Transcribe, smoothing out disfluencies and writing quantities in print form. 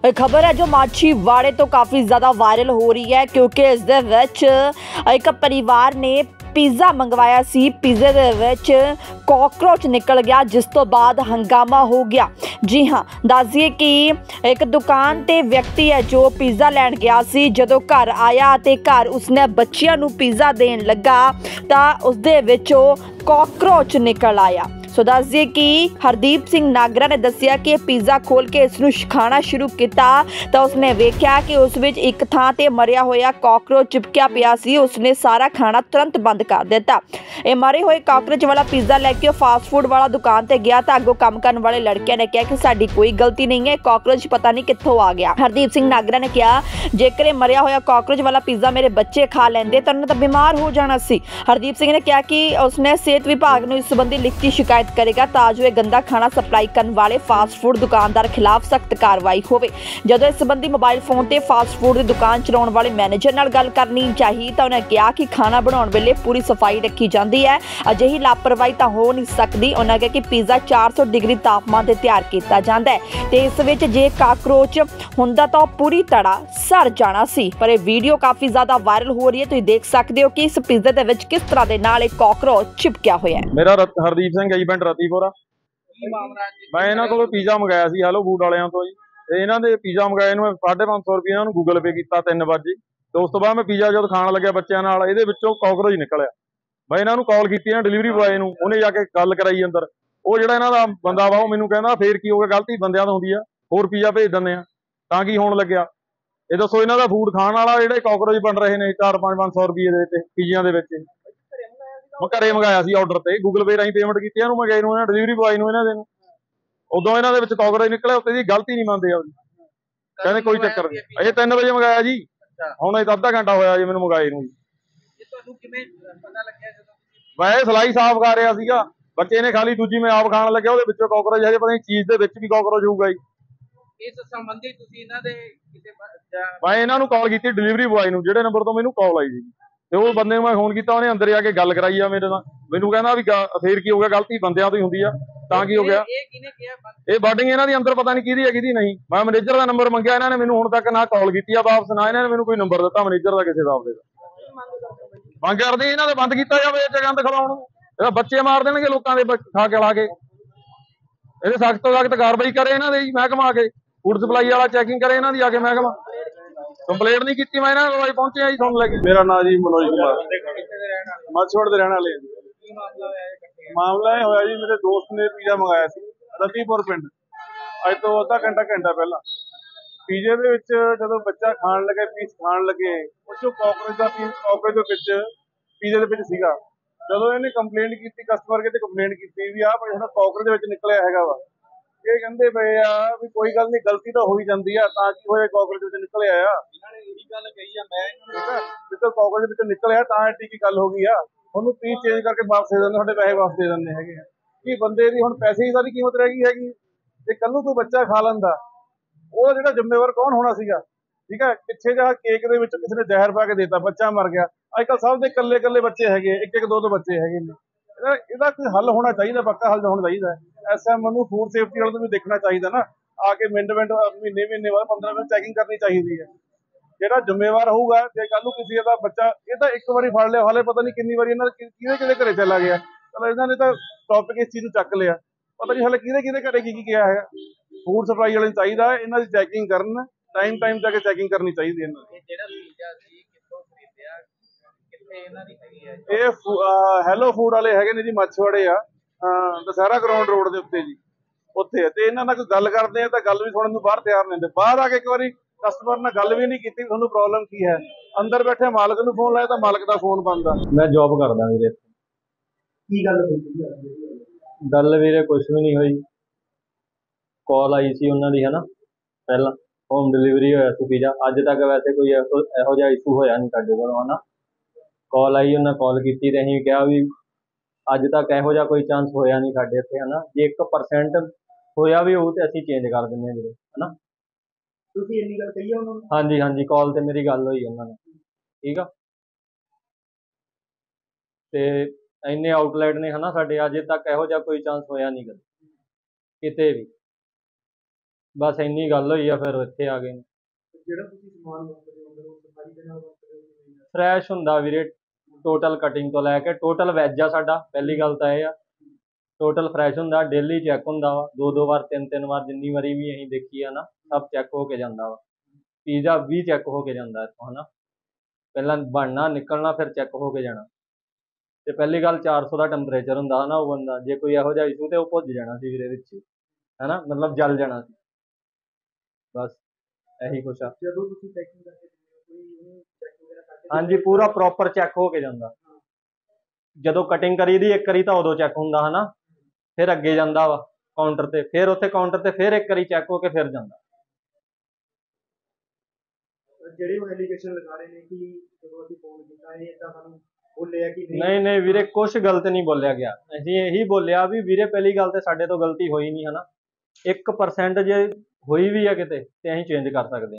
खबर है जो माछीवाड़े तो काफ़ी ज़्यादा वायरल हो रही है क्योंकि इस दे विच एक परिवार ने पिज़्ज़ा मंगवाया सी। पिज़्ज़े दे विच कॉकरोच निकल गया जिस तो बाद हंगामा हो गया। जी हाँ, दस दईए कि एक दुकान ते व्यक्ति है जो पिज़्ज़ा लैण गया सी। जदों घर आया ते घर उसने बच्चियां नूं पिज़्ज़ा देण लगा तां उस दे विचों कॉकरोच निकल आया। सो दस दईए कि हरदीप सिंह नागरा ने दस्सिया कि पिज़्ज़ा खोल के इसनूं खाना शुरू किया तो उसने वेख्या कि उस विच एक थां ते मरिया होया कॉकरोच चिपकिया पिया सी। उसने सारा खाना तुरंत बंद कर दिता। ये मरे हुए कॉकरोच वाला पिज़्ज़ा लैके फास्ट फूड वाला दुकान ते गया तो अगों काम करने वाले लड़कियां ने कहा कि साडी कोई गलती नहीं है, कॉकरोच पता नहीं कित्थों आ गया। हरदीप सिंह नागरा ने कहा जेकर ये मरिया होया कॉकरोच वाला पिज़्ज़ा मेरे बच्चे खा लेंदे तो उन्हें तो बीमार हो जाना सी। हरदीप सिंह ने कहा कि उसने सेहत विभाग नूं इस संबंधी लिखती शिकायत करेगा ताकि यह गंदा खाना सप्लाई करने वाले फास्ट फूड दुकानदार खिलाफ सख्त कार्रवाई होवे। जदों इस संबंधी मोबाइल फोन ते फास्ट फूड की दुकान चलाउण वाले मैनेजर नाल गल करनी चाहिए तो उन्हें कहा कि खाना बनाउण वेले पूरी सफाई रखी जाती है, अजिही लापरवाही तो हो नहीं सकती। उन्होंने कहा कि पिज़्ज़ा 400 डिग्री तापमान से तैयार किया जाता है तो इस विच जे काकरोच हुंदा तो पूरी तरह सड़ जाना सी। पर यह वीडियो काफ़ी ज़्यादा वायरल हो रही है। तुसीं देख सकते हो कि इस पिज़्ज़े दे विच किस तरह के नाल एक कॉकरोच चिपकिया होया है। मेरा हरदीप सिंह है पिंड रतीपुरा। मैं इन्हों को पिज़्ज़ा मंगाया सी हैलो फूड वालियां तो जी। ते इन्हों दे पिज़्ज़ा मंगाए ਨੂੰ 550 रुपये इन्हों गूगल पे किया 3 ਵਜੇ ਤੇ ਉਸ ਤੋਂ ਬਾਅਦ मैं पिज़्ज़ा जब खाण ਲੱਗਿਆ ਬੱਚਿਆਂ ਨਾਲ ਇਹਦੇ ਵਿੱਚੋਂ ਕਾਕਰੋਚ ਨਿਕਲਿਆ। ਮੈਂ ਇਹਨਾਂ ਨੂੰ ਕਾਲ ਕੀਤੀ ਨਾ ਡਿਲੀਵਰੀ ਬॉय ਨੂੰ, ਉਹਨੇ ਜਾ ਕੇ ਗੱਲ ਕਰਾਈ ਅੰਦਰ। ਉਹ ਜਿਹੜਾ ਇਹਨਾਂ ਦਾ ਬੰਦਾ ਵਾ ਉਹ ਮੈਨੂੰ ਕਹਿੰਦਾ ਫੇਰ ਕੀ ਹੋ ਗਿਆ, ਗਲਤੀ ਬੰਦਿਆਂ ਤੋਂ ਹੁੰਦੀ ਆ, ਹੋਰ ਪਿਜ਼्ज़ा ਭੇਜ ਦਿੰਦੇ ਆ ਤਾਂ ਕੀ ਹੋਣ ਲੱਗਿਆ। ਇਹ ਦੱਸੋ ਇਹਨਾਂ ਦਾ ਫੂਡ ਖਾਣ ਵਾਲਾ ਜਿਹੜੇ ਕਾਕਰੋਚ ਬਣ ਰਹੇ ਨੇ 4-500 ਰੁਪਏ ਦੇ ਵਿੱਚ ਪਿਜ਼्ज़ਿਆਂ ਦੇ ਵਿੱਚ। मैं घरे मंगाया सी ऑर्डर ते गूगल पे राਹੀਂ पेमेंट की मैं गए ਨੂੰ डिलीवरी बॉय ਨੂੰ ਇਹਨਾਂ ਦੇ ਨੂੰ ਉਦੋਂ ਇਹਨਾਂ ਦੇ ਵਿੱਚ ਕਾਕਰੋਚ ਨਿਕਲਿਆ। ਉੱਤੇ ਦੀ ਗਲਤੀ ਨਹੀਂ ਮੰਨਦੇ ਆਪਦੀ, ਕਹਿੰਦੇ ਕੋਈ ਚੱਕਰ ਨਹੀਂ। ਅਜੇ 3 ਵਜੇ ਮੰਗਾਇਆ ਜੀ, ਹੁਣ ਇਹ ਅੱਧਾ ਘੰਟਾ ਹੋਇਆ ਜੀ ਮੈਨੂੰ ਮੰਗਾਏ ਨੂੰ ਜੀ। ਤੁਹਾਨੂੰ ਕਿਵੇਂ ਪਤਾ ਲੱਗਿਆ ਜਦੋਂ ਮੈਂ ਸਲਾਈ ਸਾਫ਼ ਕਰ ਰਿਹਾ ਸੀਗਾ, ਬੱਚੇ ਨੇ ਖਾਲੀ, ਦੂਜੀ ਮੈਂ ਆਪ ਖਾਣ ਲੱਗਿਆ, ਉਹਦੇ ਵਿੱਚੋਂ ਕਾਕਰੋਚ ਹਜੇ ਪਤਾ ਨਹੀਂ ਚੀਜ਼ ਦੇ ਵਿੱਚ ਵੀ ਕਾਕਰੋਚ ਹੋਊਗਾ ਜੀ। ਇਸ ਸੰਬੰਧੀ ਤੁਸੀਂ ਇਹਨਾਂ ਦੇ ਕਿਤੇ ਮੈਂ ਇਹਨਾਂ ਨੂੰ ਕਾਲ ਕੀਤੀ ਡਿਲੀਵਰੀ ਬॉय ਨੂੰ, ਜਿਹੜੇ ਨੰਬਰ ਤੋਂ ਮੈਨੂੰ ਕਾਲ ਆਈ ਸੀ ਤੇ ਉਹ ਬੰਦੇ ਨੂੰ ਮੈਂ ਫੋਨ ਕੀਤਾ, ਉਹਨੇ ਅੰਦਰ ਆ ਕੇ ਗੱਲ ਕਰਾਈ ਆ ਮੇਰੇ ਨਾਲ। ਮੈਨੂੰ ਕਹਿੰਦਾ ਵੀ ਫੇਰ ਕੀ ਹੋ ਗਿਆ, ਗਲਤੀ ਬੰਦਿਆਂ ਤੋਂ ਹੀ ਹੁੰਦੀ ਆ ਤਾਂ ਕੀ ਹੋ ਗਿਆ। ਇਹ ਕਿਹਨੇ ਕਿਹਾ? ਇਹ ਬਡਿੰਗ ਇਹਨਾਂ ਦੀ ਅੰਦਰ ਪਤਾ ਨਹੀਂ ਕਿਹਦੀ ਹੈ ਕਿਹਦੀ ਨਹੀਂ। ਮੈਂ ਮੈਨੇਜਰ ਦਾ ਨੰਬਰ ਮੰਗਿਆ, ਇਹਨਾਂ ਨੇ ਮੈਨੂੰ ਹੁਣ ਤੱਕ ਨਾ ਕਾਲ ਕੀਤੀ ਆ ਵਾਪਸ, ਨਾ ਇਹਨਾਂ ਨੇ ਮੈਨੂੰ ਕੋਈ ਨੰਬਰ ਦਿੱਤਾ ਮੈਨੇਜਰ ਦਾ ਕਿਸੇ ਦਾ ਆਪਦੇ ਦਾ। ਮੰਗ ਕਰਦੇ ਇਹਨਾਂ ਦਾ ਬੰਦ ਕੀਤਾ ਜਾਵੇ ਇਹ ਗੰਦ ਖਿਲਾਉਣ ਨੂੰ। ਇਹਦਾ ਬੱਚੇ ਮਾਰ ਦੇਣਗੇ ਲੋਕਾਂ ਦੇ ਖਾ ਕੇ ਲਾ ਕੇ। ਇਹਦੇ ਸਖਤ ਤੋਂ ਸਖਤ ਕਾਰਵਾਈ ਕਰੇ ਇਹਨਾਂ ਦੇ ਮਹਿਕਮਾ ਆ ਕੇ, ਫੂਡ ਸਪਲਾਈ ਵਾਲਾ ਚੈਕਿੰਗ ਕਰੇ ਇਹਨਾਂ ਦੀ ਆ ਕੇ ਮਹਿਕਮਾ। ਕੰਪਲੇਂਟ ਨਹੀਂ ਕੀਤੀ, ਮੈਂ ਇਹਨਾਂ ਕੋਲ ਪਹੁੰਚਿਆ ਜੀ ਤੁਹਾਨੂੰ ਲੈ ਕੇ। ਮੇਰਾ ਨਾਮ ਜੀ ਮਨੋਜ ਕੁਮਾਰ, ਮਾਛੀਵਾੜੇ ਦੇ ਰਹਿਣ ਵਾਲੇ। ਮਾਮਲਾ ਇਹ ਹੋਇਆ ਜੀ, ਮੇਰੇ ਦੋਸਤ ਨੇ ਪੀਜ਼ਾ ਮੰਗਾਇਆ ਸੀ ਰਤੀਪੁਰ ਪਿੰਡ, ਅੱਜ ਤੋਂ ਅੱਧਾ ਘੰਟਾ ਪਹਿਲਾਂ। ਪੀਜ਼ੇ ਦੇ ਵਿੱਚ ਜਦੋਂ ਬੱਚਾ ਖਾਣ ਲੱਗੇ, ਪੀਸ ਖਾਣ ਲੱਗੇ, ਉਹ ਚੋਂ ਕਾਕਰੋਚ ਦਾ ਪੀਸ ਕਾਕਰੋਚ ਦੇ ਵਿੱਚ ਪੀਜ਼ੇ ਦੇ ਵਿੱਚ ਸੀਗਾ। ਜਦੋਂ ਇਹਨੇ ਕੰਪਲੇਂਟ ਕੀਤੀ, ਕਸਟਮਰ ਕੇ ਤੇ ਕੰਪਲੇਂਟ ਕੀਤੀ ਵੀ ਆਹ ਭਾਈ ਸਾਡਾ ਕਾਕਰੋਚ ਦੇ ਵਿੱਚ ਨਿਕਲਿਆ ਹੈਗਾ ਵਾ। ਇਹ ਕਹਿੰਦੇ ਪਏ ਆ ਵੀ ਕੋਈ ਗੱਲ ਨਹੀਂ, ਗਲਤੀ ਤਾਂ ਹੋਈ ਜਾਂਦੀ ਆ, ਤਾਂ ਕੀ ਹੋਇਆ ਕਾਕਰੋਚ ਵਿੱਚ ਨਿਕਲਿਆ ਆ। ਇਹਨਾਂ ਨੇ ਇਹੀ ਗੱਲ ਕਹੀ ਆ, ਮੈਂ ਜਦੋਂ ਕਾਕਰੋਚ ਵਿੱਚ ਨਿਕਲਿਆ ਤਾਂ ਐਡੀ ਕੀ ਗੱਲ ਹੋ ਗਈ ਆ, ਉਹਨੂੰ ਪੀਸ ਚੇਂਜ ਕਰਕੇ ਵਾਪਸ ਦੇ ਦਿੰਦੇ, ਸਾਡੇ ਪੈਸੇ ਵਾਪਸ ਦੇ ਦਿੰਦੇ ਹੈਗੇ ਆ। ਕੀ ਬੰਦੇ ਦੀ ਹੁਣ ਪੈਸੇ ਦੀ ਸਾਰੀ ਕੀਮਤ ਰਹਿ ਗਈ ਹੈਗੀ। ਜੇ ਕੱਲ ਨੂੰ ਕੋਈ ਬੱਚਾ ਖਾ ਲੈਂਦਾ, ਉਹਦਾ ਜਿਹੜਾ ਜ਼ਿੰਮੇਵਾਰ ਕੌਣ ਹੋਣਾ ਸੀਗਾ। ਠੀਕ ਹੈ, ਪਿੱਛੇ ਜਿਹਾ ਕੇਕ ਦੇ ਵਿੱਚ ਕਿਸੇ ਨੇ ਜ਼ਹਿਰ ਪਾ ਕੇ ਦੇਤਾ, ਬੱਚਾ ਮਰ ਗਿਆ। ਅੱਜ ਕੱਲ੍ਹ ਸਭ ਦੇ ਇਕੱਲੇ ਬੱਚੇ ਹੈਗੇ, ਇੱਕ ਦੋ ਬੱਚੇ ਹੈਗੇ ਨੇ। ਇਹਦਾ ਕੋਈ ਹੱਲ ਹੋਣਾ ਚਾਹੀਦਾ, ਪੱਕਾ ਹੱਲ ਹੋਣਾ ਚਾਹੀਦਾ। ਐਸਐਮ ਨੂੰ ਫੂਡ ਸੇਫਟੀ ਵਾਲੇ ਨੂੰ ਵੀ ਦੇਖਣਾ ਚਾਹੀਦਾ ਨਾ, ਆ ਕੇ ਮਿੰਟ ਮਹੀਨੇ ਬਾਅਦ 15 ਮਿੰਟ ਚੈਕਿੰਗ ਕਰਨੀ ਚਾਹੀਦੀ ਹੈ। ਜਿਹੜਾ ਜ਼ਿੰਮੇਵਾਰ ਹੋਊਗਾ, ਜੇ ਕੱਲ ਨੂੰ ਕਿਸੇ ਦਾ ਬੱਚਾ, ਇਹ ਤਾਂ ਇੱਕ ਵਾਰੀ ਫੜ ਲਿਆ, ਹਾਲੇ ਪਤਾ ਨਹੀਂ ਕਿੰਨੀ ਵਾਰੀ ਇਹਨਾਂ ਕਿਹਦੇ ਘਰੇ ਚਲਾ ਗਿਆ। ਚਲੋ ਇਹਨਾਂ ਨੇ ਤਾਂ ਟੌਪਿਕ ਇਸ ਚੀਜ਼ ਨੂੰ ਚੱਕ ਲਿਆ, ਪਤਾ ਨਹੀਂ ਹਾਲੇ ਕਿਹਦੇ ਘਰੇ ਕੀ ਕਿਹਾ ਹੈਗਾ। ਫੂਡ ਸਪਲਾਈ ਵਾਲੇ ਨੂੰ ਚਾਹੀਦਾ ਇਹਨਾਂ ਦੀ ਚੈਕਿੰਗ ਕਰਨ, ਟਾਈਮ ਜਾ ਕੇ ਚੈਕਿੰਗ ਕਰਨੀ ਚਾਹੀਦੀ ਇਹਨਾਂ ਦੀ। ਜਿਹੜਾ ਪੀਜ਼ਾ ਸੀ ਕਿੱਥੋਂ ਖਰੀਦਿਆ, ਕਿੱਥੇ ਇਹਨਾਂ ਦੀ ਹੈਗੀ ਹੈ? ਇਹ ਹੈਲੋ ਫੂਡ ਵਾਲੇ ਹੈਗੇ ਨੇ ਜੀ, ਮਾਛੀਵਾੜੇ ਆ, ਦੁਸਹਿਰਾ ਗਰਾਊਂਡ ਰੋਡ ਦੇ ਉੱਤੇ ਜੀ, ਉੱਥੇ। ਤੇ ਇਹਨਾਂ ਨਾਲ ਕੋਈ ਗੱਲ ਕਰਦੇ ਆ ਤਾਂ ਗੱਲ ਵੀ ਸੁਣਨ ਨੂੰ ਬਾਹਰ ਤਿਆਰ ਨਹੀਂ ਹੁੰਦੇ। ਬਾਹਰ ਆ ਕੇ ਇੱਕ ਵਾਰੀ ਕਸਟਮਰ ਨਾਲ ਗੱਲ ਵੀ ਨਹੀਂ ਕੀਤੀ, ਤੁਹਾਨੂੰ ਪ੍ਰੋਬਲਮ ਕੀ ਹੈ। ਅੰਦਰ ਬੈਠੇ ਮਾਲਕ ਨੂੰ ਫੋਨ ਲਾਇਆ ਤਾਂ ਮਾਲਕ ਦਾ ਫੋਨ ਬੰਦ ਆ। ਮੈਂ ਜੌਬ ਕਰਦਾ ਵੀਰੇ। ਕੀ ਗੱਲ ਹੋਈ? ਗੱਲ ਵੀਰੇ ਕੁਛ ਵੀ ਨਹੀਂ ਹੋਈ, ਕਾਲ ਆਈ ਸੀ ਉਹਨਾਂ ਦੀ, ਹਨਾ, ਪਹਿਲਾਂ ਹੋਮ ਡਿਲੀਵਰੀ ਹੋਇਆ ਸੀ ਪੀਜ਼ਾ। ਅੱਜ ਤੱਕ ਵੈਸੇ ਕੋਈ ਇਹੋ ਜਿਹਾ ਇਸ਼ੂ ਹੋਇਆ ਨਹੀਂ ਸਾਡੇ ਕੋਲ, ਹਨਾ। ਕਾਲ ਆਈ, ਉਹਨਾਂ ਕਾਲ ਕੀਤੀ ਤੇ ਅਸੀਂ ਕਿਹਾ ਵੀ ਅੱਜ ਤੱਕ ਇਹੋ ਜਿਹਾ ਕੋਈ ਚਾਂਸ ਹੋਇਆ ਨਹੀਂ ਸਾਡੇ ਇੱਥੇ, ਹਨਾ। ਜੇ 1% ਹੋਇਆ ਵੀ ਹੋਊ ਤੇ ਅਸੀਂ ਚੇਂਜ ਕਰ ਦਿੰਦੇ ਹਾਂ ਵੀਰੇ, ਹਨਾ। ਤੁਸੀਂ ਇੰਨੀ ਗੱਲ ਕਹੀ ਆ ਉਹਨਾਂ ਨੂੰ? ਹਾਂਜੀ, ਕਾਲ ਤੇ ਮੇਰੀ ਗੱਲ ਹੋਈ ਉਹਨਾਂ ਨਾਲ, ਠੀਕ ਆ। ਤੇ ਇੰਨੇ ਆਊਟਲੈਟ ਨੇ, ਹਨਾ, ਸਾਡੇ, ਅਜੇ ਤੱਕ ਇਹੋ ਜਿਹਾ ਕੋਈ ਚਾਂਸ ਹੋਇਆ ਨਹੀਂ ਕਦੇ ਕਿਤੇ ਵੀ। ਬਸ ਇੰਨੀ ਗੱਲ ਹੋਈ ਆ, ਫਿਰ ਇੱਥੇ ਆ ਗਏ। ਜਿਹੜਾ ਤੁਸੀਂ ਸਮਾਨ ਵਰਤਦੇ ਹੋ ਅੰਦਰ ਉਹ ਸਫਾਈ ਦੇ ਨਾਲ ਵਰਤਦੇ ਹੋ ਕਿ ਨਹੀਂ? ਫਰੈਸ਼ ਹੁੰਦਾ ਵੀਰੇ, ਟੋਟਲ ਕਟਿੰਗ ਤੋਂ ਲੈ ਕੇ ਟੋਟਲ ਵੈਜ ਆ ਸਾਡਾ। ਪਹਿਲੀ ਗੱਲ ਤਾਂ ਇਹ ਆ, ਟੋਟਲ ਫਰੈਸ਼ ਹੁੰਦਾ, ਡੇਲੀ ਚੈੱਕ ਹੁੰਦਾ ਵਾ, 2-2 ਵਾਰ 3-3 ਵਾਰ ਜਿੰਨੀ ਵਾਰੀ ਵੀ ਅਸੀਂ ਦੇਖੀ ਆ ਨਾ, ਸਭ ਚੈੱਕ ਹੋ ਕੇ ਜਾਂਦਾ ਵਾ। ਪੀਜ਼ਾ ਵੀ ਚੈੱਕ ਹੋ ਕੇ ਜਾਂਦਾ ਇੱਥੋਂ, ਹਨਾ। ਪਹਿਲਾਂ ਬਣਨਾ, ਨਿਕਲਣਾ, ਫਿਰ ਚੈੱਕ ਹੋ ਕੇ ਜਾਣਾ। ਤੇ ਪਹਿਲੀ ਗੱਲ 400 ਦਾ ਟੈਂਪਰੇਚਰ ਹੁੰਦਾ ਹਨਾ, ਉਹ ਬੰਦਾ ਜੇ ਕੋਈ ਇਹੋ ਜਿਹਾ ਇਸ਼ੂ ਤੇ ਉਹ ਭੁੱਜ ਜਾਣਾ ਸੀ ਵੀਰੇ ਵਿੱਚ ਹੀ, ਹਨਾ, ਮਤਲਬ ਜਲ ਜਾਣਾ ਸੀ। ਬਸ ਇਹੀ ਕੁਛ ਆ। ਜਦੋਂ ਤੁਸੀਂ ਪੈਕਿੰਗ ਕਰਕੇ ਦਿੰਦੇ ਹੋ ਕੋਈ ਉਹਨੂੰ ਚੈੱਕ ਵਗੈਰਾ ਕਰਕੇ ਹਾਂਜੀ, ਪੂਰਾ ਪ੍ਰੋਪਰ ਚੈੱਕ ਹੋ ਕੇ ਜਾਂਦਾ। ਜਦੋਂ ਕਟਿੰਗ ਕਰੀ ਦੀ ਇੱਕ ਵਾਰੀ ਤਾਂ ਉਦੋਂ ਚੈੱਕ ਹੁੰਦਾ ਹਨਾ, ਫਿਰ ਅੱਗੇ ਜਾਂਦਾ ਵਾ ਕਾਊਂਟਰ ਤੇ, ਫਿਰ ਉੱਥੇ ਕਾਊਂਟਰ ਤੇ ਫਿਰ ਇੱਕ ਵਾਰੀ ਚੈੱਕ ਹੋ ਕੇ ਫਿਰ ਜਾਂਦਾ। ਜਿਹੜੇ ਉਹ ਐਲੀਗੇਸ਼ਨ ਲਗਾ ਰਹੇ ਨੇ ਕਿ ਜਦੋਂ ਅਸੀਂ ਫੋਨ ਕੀਤਾ ਇਹ ਏਦਾਂ ਸਾਨੂੰ ਬੋਲਿਆ ਕਿ ਨਹੀਂ ਵੀਰੇ, ਕੁਛ ਗਲਤ ਨਹੀਂ ਬੋਲਿਆ ਗਿਆ। ਅਸੀਂ ਇਹੀ ਬੋਲਿਆ ਵੀ ਵੀਰੇ ਪਹਿਲੀ ਗੱਲ ਤੇ ਸਾਡੇ ਤੋਂ ਗਲਤੀ ਹੋਈ ਨਹੀਂ ਹਨਾ, 1% ਜੇ ਹੋਈ ਵੀ ਆ ਕਿਤੇ ਤੇ ਅਸੀਂ ਚੇਂਜ ਕਰ ਸਕਦੇ ਹਾਂ।